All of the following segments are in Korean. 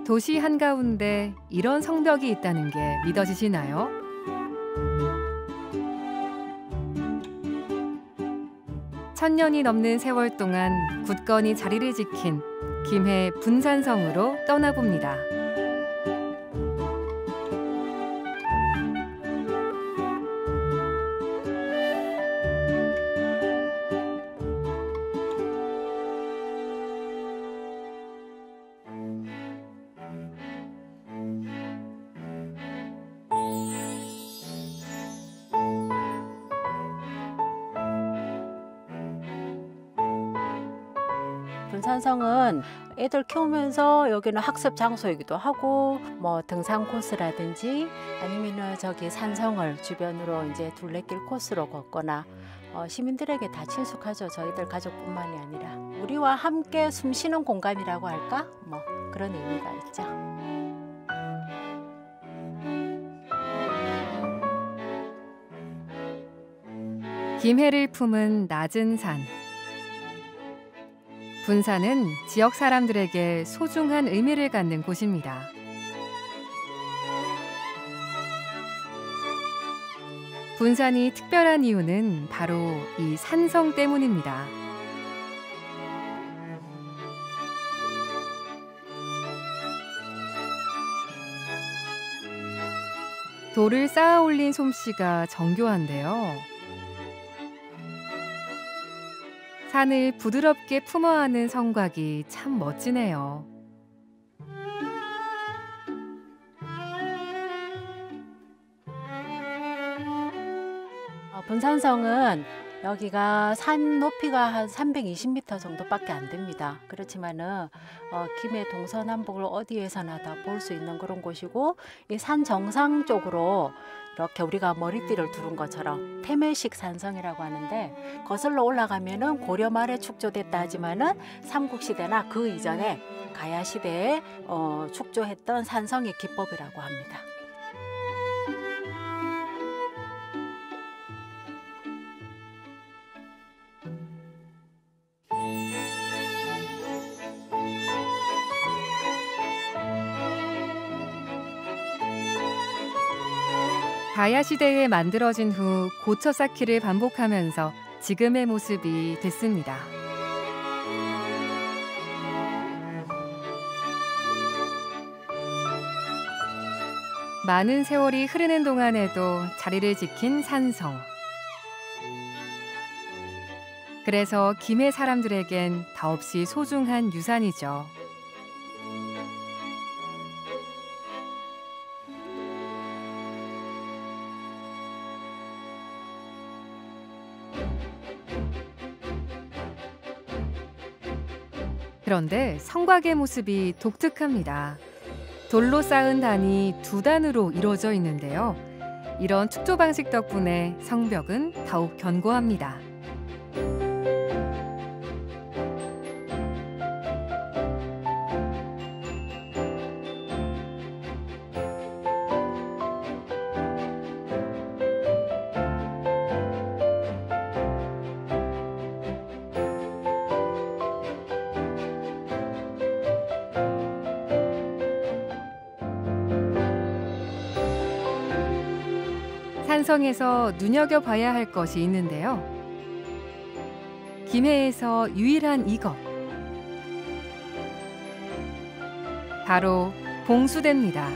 도시 한가운데 이런 성벽이 있다는 게 믿어지시나요? 천년이 넘는 세월 동안 굳건히 자리를 지킨 김해 분산성으로 떠나봅니다. 분산성은 애들 키우면서 여기는 학습 장소이기도 하고 뭐 등산 코스라든지 아니면은 저기 산성을 주변으로 이제 둘레길 코스로 걷거나 시민들에게 다 친숙하죠. 저희들 가족뿐만이 아니라 우리와 함께 숨쉬는 공간이라고 할까? 뭐 그런 의미가 있죠. 김해를 품은 낮은 산. 분산은 지역 사람들에게 소중한 의미를 갖는 곳입니다. 분산이 특별한 이유는 바로 이 산성 때문입니다. 돌을 쌓아 올린 솜씨가 정교한데요. 산을 부드럽게 품어안은 성곽이 참 멋지네요. 분산성은 여기가 산 높이가 한 320m 정도밖에 안 됩니다. 그렇지만은 김해 동서남북을 어디에서나 다 볼 수 있는 그런 곳이고 이 산 정상 쪽으로 이렇게 우리가 머리띠를 두른 것처럼 태매식 산성이라고 하는데 거슬러 올라가면은 고려 말에 축조됐다 하지만은 삼국시대나 그 이전에 가야시대에 축조했던 산성의 기법이라고 합니다. 가야 시대에 만들어진 후 고쳐 쌓기를 반복하면서 지금의 모습이 됐습니다. 많은 세월이 흐르는 동안에도 자리를 지킨 산성. 그래서 김해 사람들에겐 더없이 소중한 유산이죠. 그런데 성곽의 모습이 독특합니다. 돌로 쌓은 단이 두 단으로 이루어져 있는데요. 이런 축조 방식 덕분에 성벽은 더욱 견고합니다. 산성에서 눈여겨봐야 할 것이 있는데요. 김해에서 유일한 이것. 바로 봉수대입니다.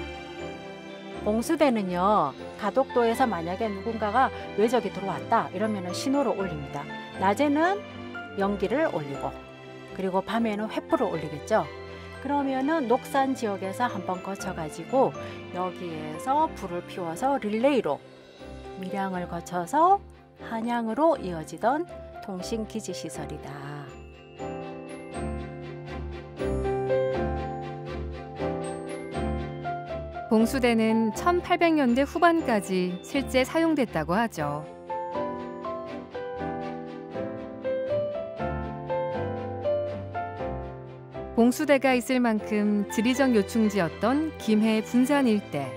봉수대는요, 가덕도에서 만약에 누군가가 외적이 들어왔다 이러면 신호를 올립니다. 낮에는 연기를 올리고 그리고 밤에는 횃불을 올리겠죠. 그러면은 녹산 지역에서 한번 거쳐가지고 여기에서 불을 피워서 릴레이로 밀양을 거쳐서 한양으로 이어지던 통신기지시설이다. 봉수대는 1800년대 후반까지 실제 사용됐다고 하죠. 봉수대가 있을 만큼 지리적 요충지였던 김해 분산 일대.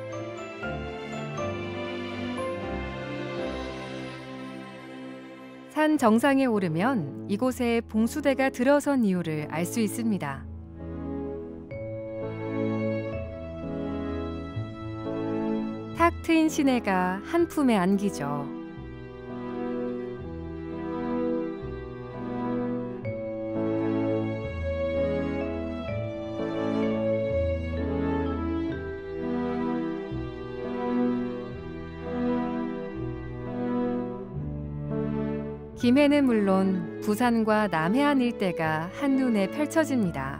산 정상에 오르면 이곳에 봉수대가 들어선 이유를 알 수 있습니다. 탁 트인 시내가 한 품에 안기죠. 김해는 물론 부산과 남해안 일대가 한눈에 펼쳐집니다.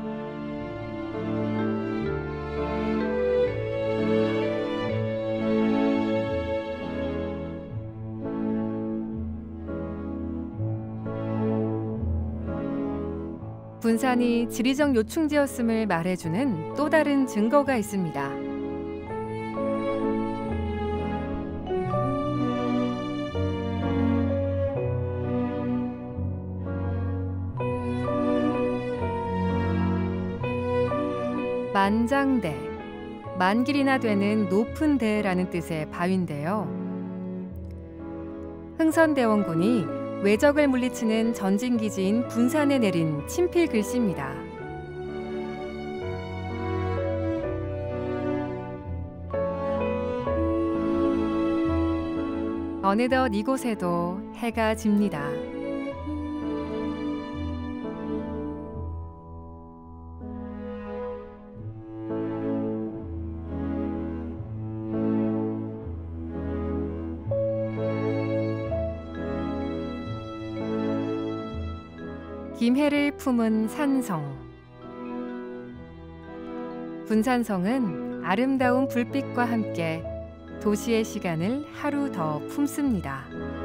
분산이 지리적 요충지였음을 말해주는 또 다른 증거가 있습니다. 만장대, 만길이나 되는 높은 대라는 뜻의 바위인데요. 흥선대원군이 외적을 물리치는 전진기지인 분산에 내린 친필 글씨입니다. 어느덧 이곳에도 해가 집니다. 김해를 품은 산성. 분산성은 아름다운 불빛과 함께 도시의 시간을 하루 더 품습니다.